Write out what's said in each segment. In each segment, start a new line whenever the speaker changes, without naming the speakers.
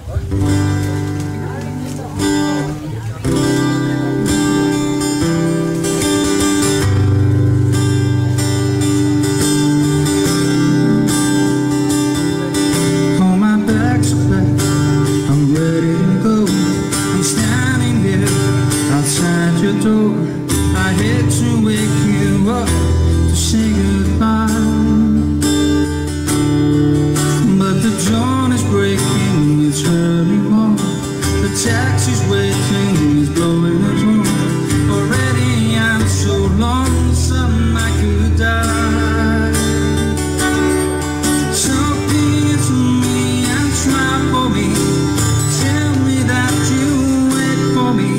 I hate to wake you up to say goodbye, but the dawn is breaking, it's early morning. The taxi's waiting, it's blowing us home. Already I'm so lonesome I could die. So kiss me and smile for me, tell me that you wait for me.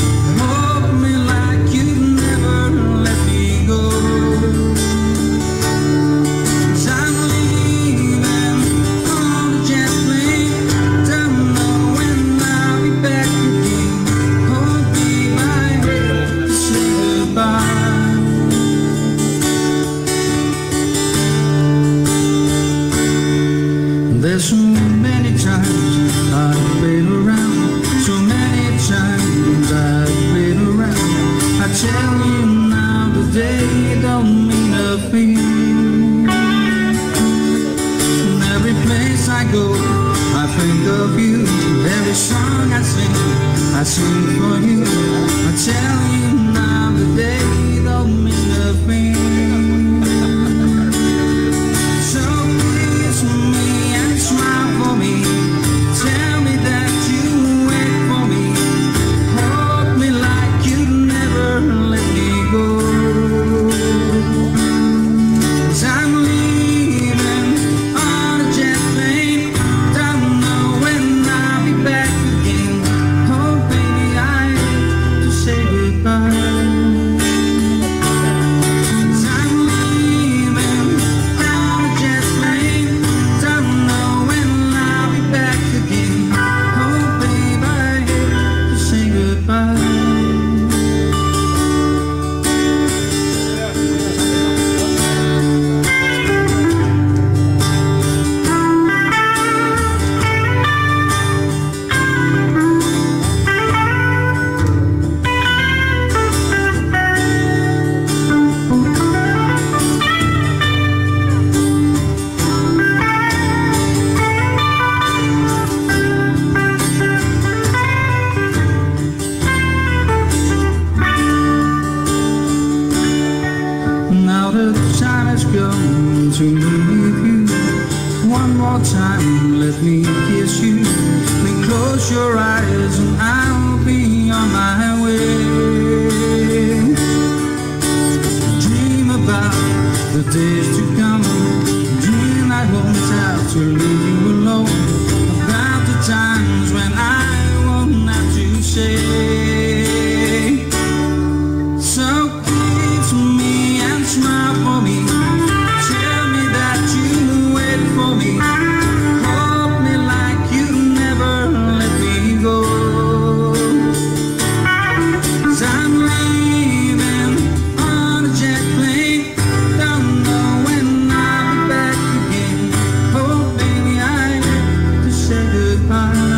There's so many times I've been around, so many times I've been around. I tell you now the day don't mean a thing. In every place I go, I think of you. Every song I sing for you. I tell you now the day don't mean a thing. So kiss me and smile for me, tell me that you wait for me, hold me like you'd never let me go. 'Cause I'm leaving on a jet plane, don't know when I'll be back again. Oh baby, I hate to say goodbye. Now the time has come to leave you. One more time, let me kiss you. Then close your eyes and I'll be on my way. Dream about the days to come. Dream I won't have to leave you alone. About the times when I won't have to say. So kiss me and smile for me, tell me that you wait for me, hold me like you never let me go. 'Cause I'm leaving on a jet plane, don't know when I'll be back again. Oh baby, I hate to say goodbye.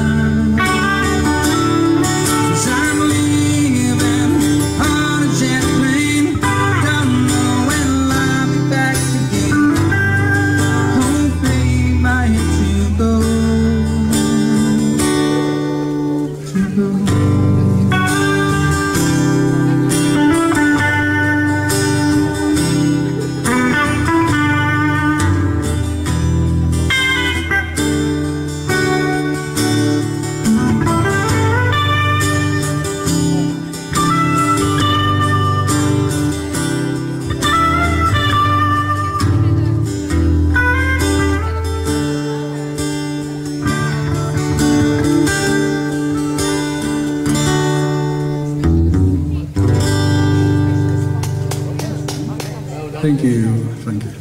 Thank you.